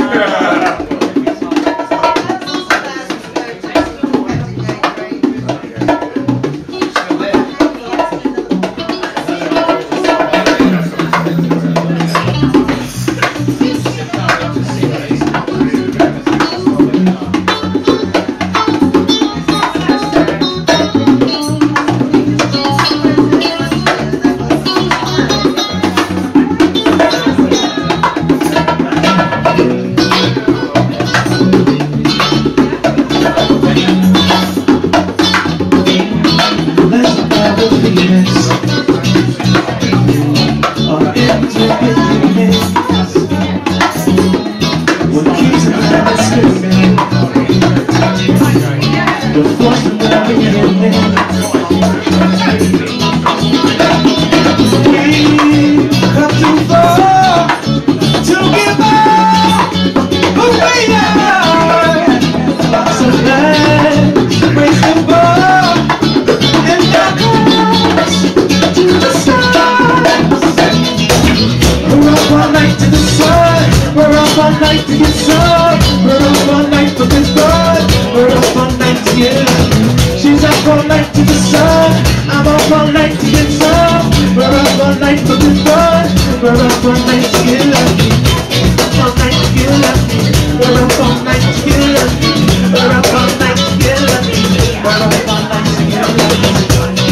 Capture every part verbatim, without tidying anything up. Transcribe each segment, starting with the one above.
all night to get some. We're up all night for this bud. We're up all night to get up. She's up all night to the sun. I'm up all night to get some. We're up all night for this bud. We're up all night to get lucky. All night to get lucky. We're up all night to get lucky. We're up all night to get lucky. We're up all night to get lucky.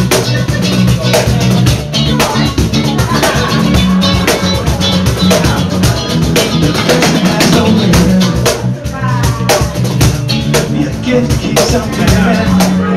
It keeps on moving.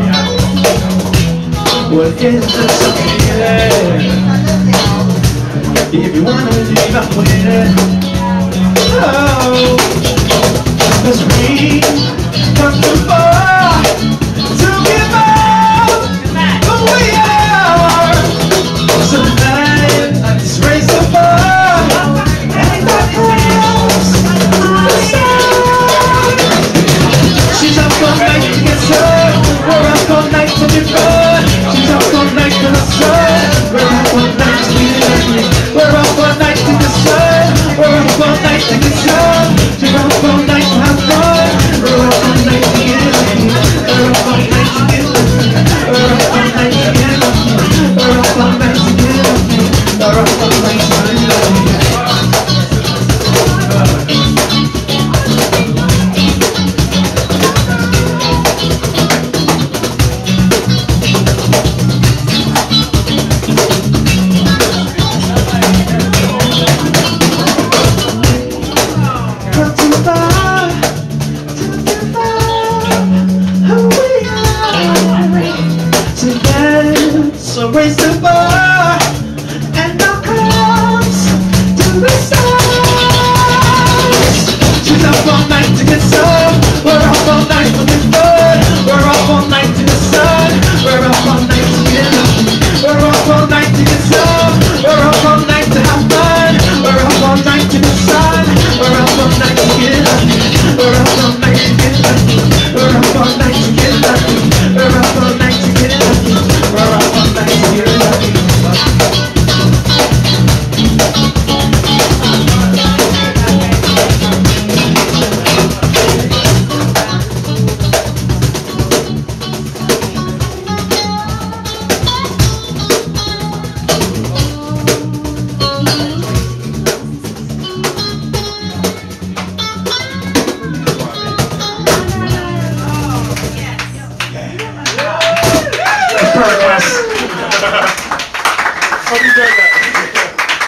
What is the feeling? If you wanna leave, I'm waiting. Oh, 'cause we come too far to give up who we are. So tonight, let's raise the bar and the cross through the sun. She's up all night to get sun. We're up all night to be fun. She's up all night to the sun. We're up all night to be lucky. We're up all night to the sun. We're up all night to get sun. She's up all night to have fun. We're up all night to get lucky. We're up all night to get lucky. We're up all night to get lucky. We're up all night to get lucky. We're up all night to get lucky. So raise the bar and now comes to the stars. She's up all night to get some. We're up all night for this fun. We're up all night to the sun. We're up all night to get lucky. We're up all night to get some. We're up all night to have fun. We're up all night to the sun. We're up all night to get lucky. We're up all night to get lucky. We're up all night to get lucky. We're up all night to get lucky. We're up all night to get lucky. How do you do that?